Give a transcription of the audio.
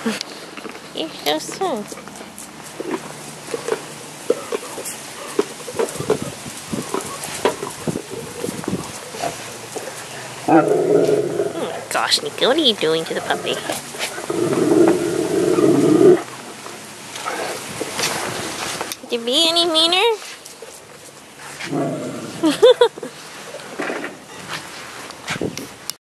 You're so small. Oh my gosh, Nikki, what are you doing to the puppy? Could you be any meaner?